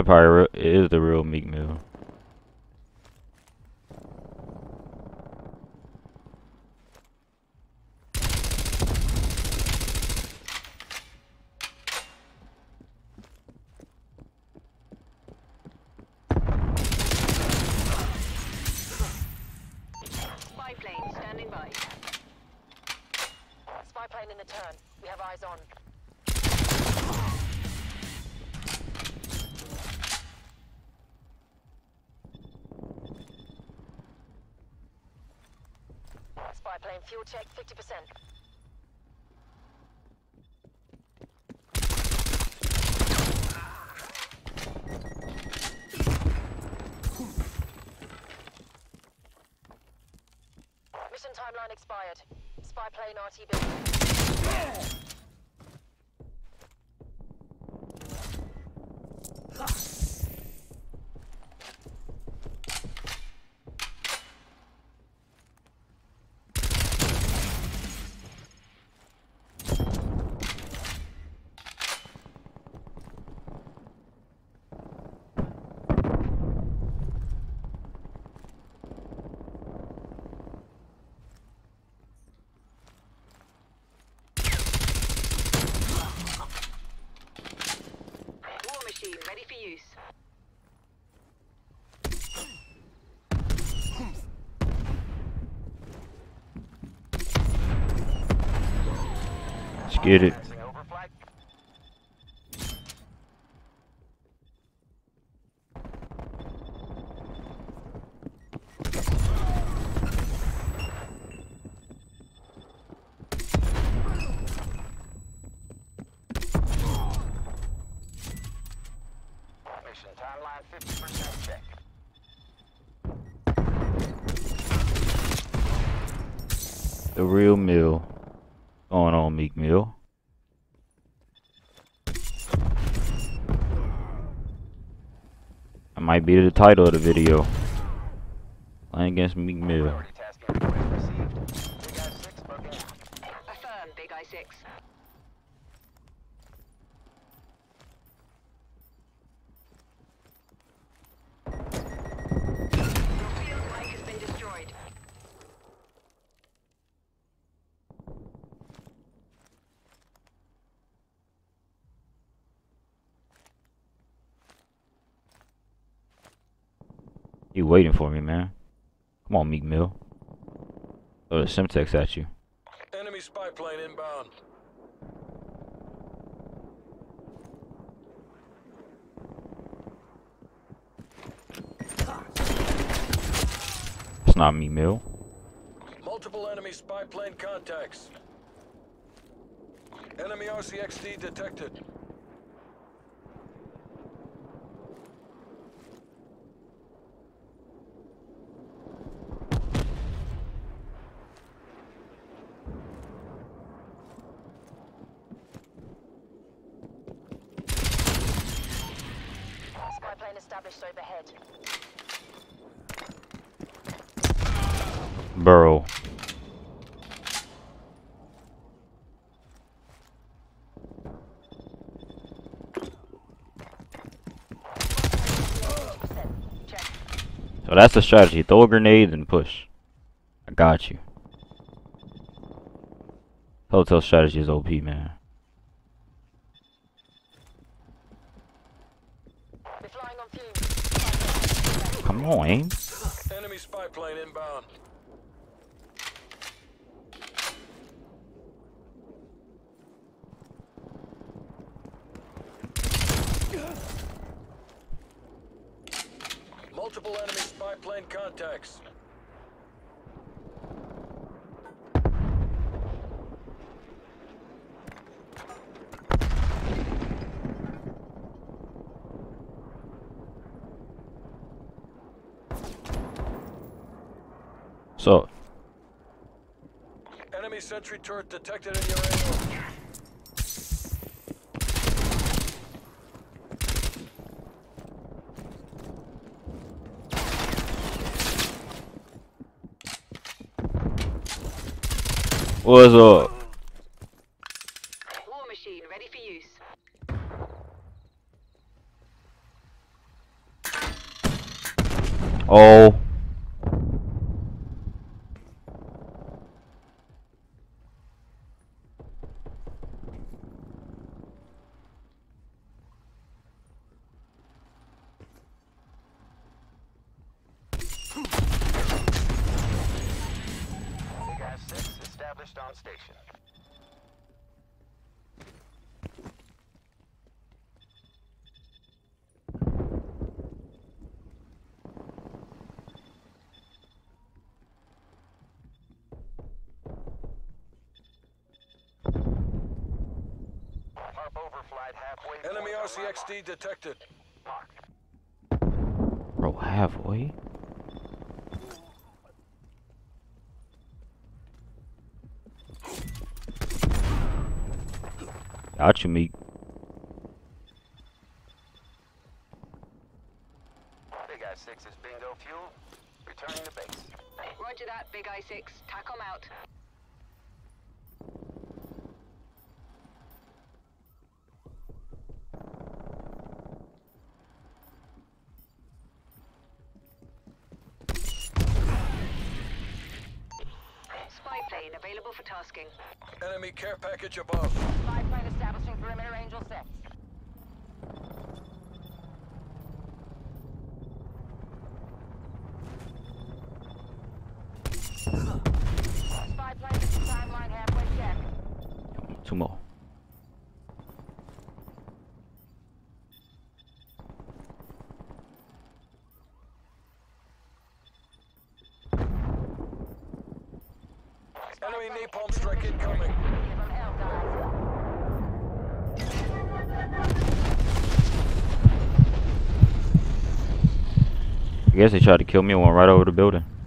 probably is the real Meek Mill. Spy plane standing by. Spy plane in the turn. We have eyes on. Spy plane fuel check 50%. Mission timeline expired. Spy plane RTB. War machine ready for use. Let's get it. Mission timeline 50% check. The real Mill. Going on, Meek Mill. That might be the title of the video. Playing against Meek Mill. Priority tasking request received. Big Eye 6 broken out. Affirm, Big Eye 6. Your field mic has been destroyed. You waiting for me, man. Come on, Meek Mill. Throw the Semtex at you. Enemy spy plane inbound. It's not Meek Mill. Multiple enemy spy plane contacts. Enemy RCXD detected. Spy plane established overhead. Burrow. Check. So that's the strategy. Throw a grenade and push. I got you. Hotel strategy is OP, man. We're flying on fumes. Come on, aim. Enemy spy plane inbound. Multiple enemy spy plane contacts. So, Enemy sentry turret detected in your area. what's up? War machine ready for use. Oh. Big Ass 6 established on station. Harp overflight halfway. Enemy point on RCXD detected. Mark. Bro, halfway? Got you, Meek. Big Ass 6 is bingo fuel. Returning to base. Roger that, Big I-6. TACOM out. Spy plane available for tasking. Enemy care package above. Spy plane establishing perimeter, Angel 6. Spy plane is timeline halfway check. Two more. Enemy napalm strike incoming. Give them hell, guys. I guess they tried to kill me and went right over the building.